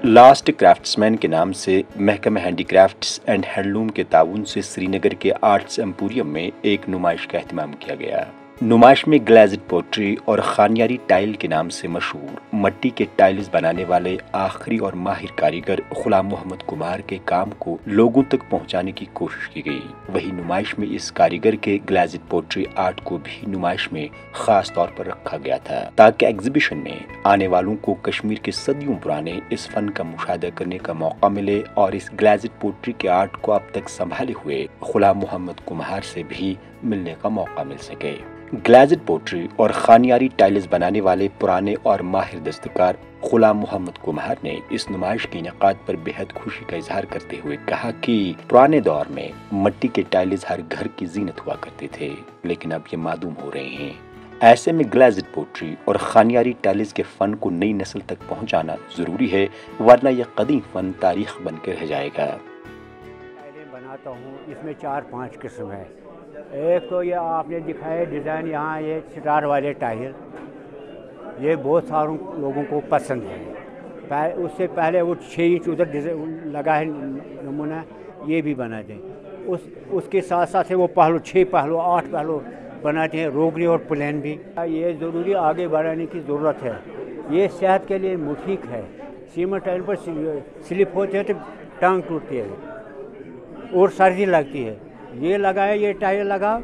Last craftsman کے نام سے محکمہ ہینڈی کرافٹس اینڈ ہینڈلوم کے تعاون سے سری نگر کے آرٹس ایمپوریم میں ایک نمائش کا اہتمام کیا گیا۔ نمائش میں گلیزڈ پوٹری اور خانیاری ٹائل کے نام سے مشہور مٹی کے ٹائلز بنانے والے آخری اور ماہر کاریگر غلام محمد کمار کے کام کو لوگوں تک پہنچانے کی کوشش کی گئی۔ وہی نمائش میں اس کاریگر کے گلیزڈ پوٹری آرٹ کو بھی نمائش میں خاص طور پر رکھا گیا تھا تاکہ ایگزیبیشن میں آنے والوں کو کشمیر کے صدیوں پرانے اس فن کا مشاہدہ کرنے کا موقع ملے اور اس گلیزڈ پوٹری کے آرٹ کو اب تک سنبھالے ہوئے غلام محمد کمار سے بھی ملنے کا موقع مل سکے۔ گلیزڈ پوٹری اور خانیاری ٹائلز بنانے والے پرانے اور ماہر دستکار غلام محمد کمار نے اس نمائش کے انعقاد پر بے حد خوشی کا اظہار کرتے ہوئے کہا کہ پرانے دور میں مٹی کے ٹائلز ہر گھر کی زینت ہوا کرتے تھے، لیکن اب یہ معدوم ہو رہے ہیں۔ ایسے میں گلیزڈ پوٹری اور خانیاری ٹائلز کے فن کو نئی نسل تک پہنچانا ضروری ہے، ورنہ یہ قدیم فن تاریخ بن کے رہ جائے گا۔ ٹائلیں بناتا ہوں، اس میں 4-5 قسم ہے۔ ایک تو یہ آپ نے دکھایا ڈیزائن، یہاں یہ سٹار والے ٹائل، یہ بہت ساروں لوگوں کو پسند ہے۔ اس سے پہلے وہ 6 انچ ادھر لگا ہے نمونہ، یہ بھی بنا دیں۔ اس کے ساتھ ساتھ وہ پہلو 6 پہلو 8 پہلو بناتے ہیں، روگری اور پلین بھی۔ یہ ضروری آگے بڑھانے کی ضرورت ہے، یہ صحت کے لیے مفید ہے۔ سیمنٹ ٹائل پر سلپ ہوتے ہیں تو ٹانگ ٹوٹتی ہے اور سردی لگتی ہے۔ یہ لگائے، یہ ٹائل لگا،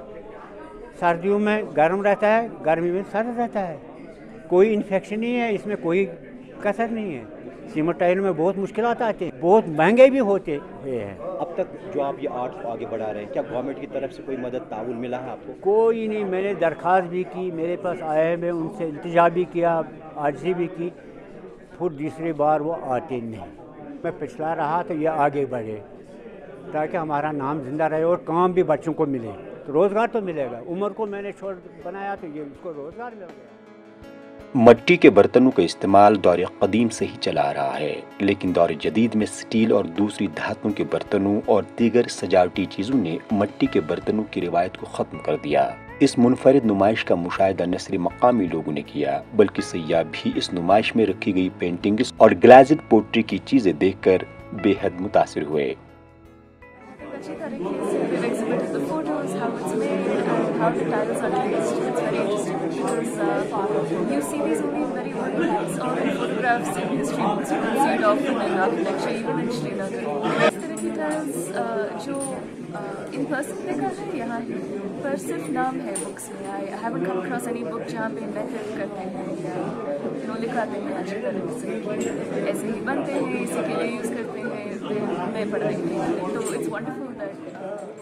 سردیوں میں گرم رہتا ہے، گرمی میں سرد رہتا ہے، کوئی انفیکشن نہیں ہے، اس میں کوئی کثر نہیں ہے۔ سیمنٹ ٹائل میں بہت مشکلات آتے ہیں، بہت مہنگے بھی ہوتے ہیں۔ اب تک جو آپ یہ آرٹ آگے بڑھا رہے ہیں، کیا گورنمنٹ کی طرف سے کوئی مدد تعاون ملا ہے آپ کو؟ کوئی نہیں، میں نے درخواست بھی کی، میرے پاس آئے، میں ان سے التجا بھی کیا، عاجزی بھی کی، پھر دوسری بار وہ آتے نہیں۔ میں پچھلا رہا تو یہ آگے بڑھے تاکہ ہمارا نام زندہ رہے اور کام بھی بچوں کو ملے، تو روزگار تو ملے گا۔ عمر کو میں نے چھوڑ بنایا تو یہ اس کو روزگار مل گیا۔ مٹی کے برتنوں کا استعمال دور قدیم سے ہی چلا آ رہا ہے، لیکن دور جدید میں سٹیل اور دوسری دھاتوں کے برتنوں اور دیگر سجاوٹی چیزوں نے مٹی کے برتنوں کی روایت کو ختم کر دیا۔ اس منفرد نمائش کا مشاہدہ نہ صرف مقامی لوگوں نے کیا بلکہ سیاح بھی اس نمائش میں رکھی گئی پینٹنگز اور گلیزڈ پوٹری کی چیزیں دیکھ کر بے حد متاثر ہوئے۔ اچھی طریقے سے we've exhibited the photos, how it's made, and how the tiles are traced. It's very interesting because you see these only in very old times or in photographs in history books. You can see it often in architecture, even in Sri Lanka. اس طرح کی tiles جو in person دیکھا ہے یہاں ہی، پر صرف نام ہے books میں۔ I haven't come across any book جہاں پہ میتھڈ کرتے ہیں یا لکھاتے ہیں اچھی طریقے سے کہ ایسے ہی بنتے ہیں، اسی کے لیے یوز کرتے ہیں۔ میں پڑھ رہی تھی تو اٹس ونڈرفل دیٹ۔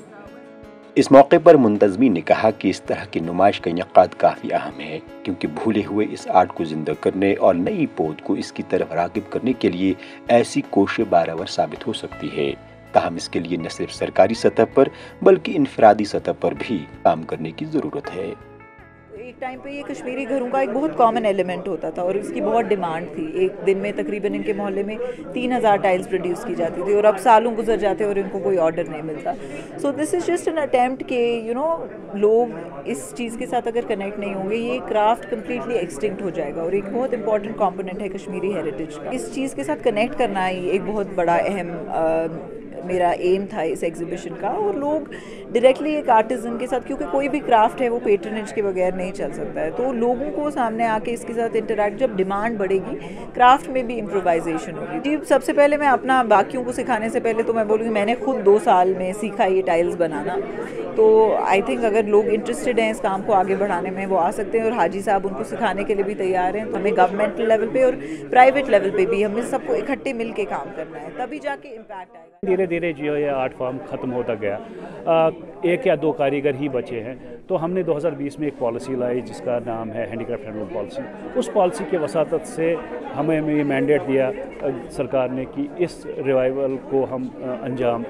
اس موقع پر منتظمین نے کہا کہ اس طرح کی نمائش کا انعقاد کافی اہم ہے کیونکہ بھولے ہوئے اس آرٹ کو زندہ کرنے اور نئی پود کو اس کی طرف راغب کرنے کے لیے ایسی کوششیں بارآور ثابت ہو سکتی ہے۔ تاہم اس کے لیے نہ صرف سرکاری سطح پر بلکہ انفرادی سطح پر بھی کام کرنے کی ضرورت ہے۔ ایک ٹائم پہ یہ کشمیری گھروں کا ایک بہت کامن ایلیمنٹ ہوتا تھا اور اس کی بہت ڈیمانڈ تھی۔ ایک دن میں تقریباً ان کے محلے میں 3000 ٹائلز پروڈیوس کی جاتی تھی اور اب سالوں گزر جاتے اور ان کو کوئی آرڈر نہیں ملتا۔ So this is just an attempt کہ لوگ اس چیز کے ساتھ اگر کنیکٹ نہیں ہوں گے یہ کرافٹ کمپلیٹلی ایکسٹنکٹ ہو جائے گا اور ایک بہت امپورٹنٹ کمپوننٹ ہے کشمیری ہیریٹیج کا۔ اس چیز کے ساتھ کنیکٹ کرنا ہی ایک بہت بڑا اہم میرا ایم تھا اس ایگزیبیشن کا، اور لوگ ڈائریکٹلی ایک آرٹیزن کے ساتھ، کیونکہ کوئی بھی کرافٹ ہے وہ پیٹرنیج کے بغیر نہیں چل سکتا ہے، تو لوگوں کو سامنے آ کے اس کے ساتھ انٹریکٹ، جب ڈیمانڈ بڑھے گی کرافٹ میں بھی امپرووائزیشن ہوگی۔ جی سب سے پہلے میں اپنا باقیوں کو سکھانے سے پہلے تو میں بولوں گی میں نے خود 2 سال میں سیکھا یہ ٹائلز بنانا، تو آئی تھنک اگر لوگ انٹرسٹڈ ہیں اس کام کو آگے بڑھانے میں وہ آ سکتے ہیں، اور حاجی صاحب ان کو سکھانے کے لیے بھی تیار ہیں۔ ہمیں گورنمنٹ لیول پہ اور پرائیویٹ لیول پہ بھی ہمیں سب کو اکٹھے مل کے کام کرنا ہے، تبھی جا کے امپیکٹ آئے گا۔ دھیرے دھیرے جو یہ آرٹ فارم ختم ہوتا گیا، 1 یا 2 کاریگر ہی بچے ہیں، تو ہم نے 2020 میں ایک پالیسی لائی جس کا نام ہے ہینڈی کرافٹ ہینڈلوم پالیسی۔ اس پالیسی کے وساطت سے ہمیں یہ مینڈیٹ دیا سرکار نے کہ اس ریوائول کو ہم انجام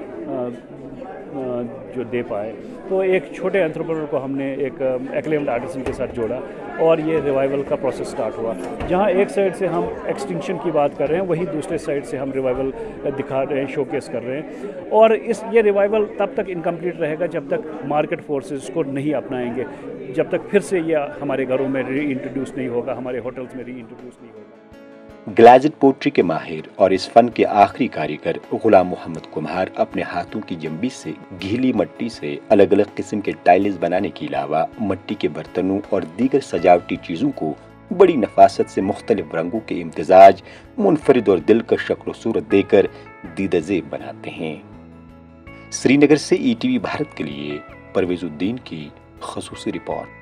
جو دے پائے، تو ایک چھوٹے انٹرپرینور کو ہم نے ایک ایکلیمڈ آرٹسن کے ساتھ جوڑا اور یہ ریوائول کا پروسیس سٹارٹ ہوا۔ جہاں ایک سائڈ سے ہم ایکسٹنکشن کی بات کر رہے ہیں، وہی دوسرے سائڈ سے ہم ریوائول دکھا رہے ہیں، شو کیس کر رہے ہیں، اور یہ ریوائول تب تک انکمپلیٹ رہے گا جب تک مارکیٹ فورسز کو نہیں اپنائیں گے، جب تک پھر سے یہ ہمارے گھروں میں ری انٹروڈیوس نہیں ہوگا، ہمارے ہوٹلز میں ری انٹروڈیوس نہیں ہوگا۔ ग्लैज़ड पोट्री के माहिर और इस फन के आखिरी कारीगर गुलाम मोहम्मद कुम्हार अपने हाथों की जंबी से गीली मिट्टी से अलग अलग किस्म के टाइल्स बनाने के अलावा मिट्टी के बर्तनों और दीगर सजावटी चीज़ों को बड़ी नफासत से मुख्तलिफ रंगों के इम्तिजाज, मुनफरिद और दिलकश शक्ल सूरत देकर दीदजेब बनाते हैं। श्रीनगर से ETV भारत के लिए परवेज़ुद्दीन की ख़ुसूसी रिपोर्ट।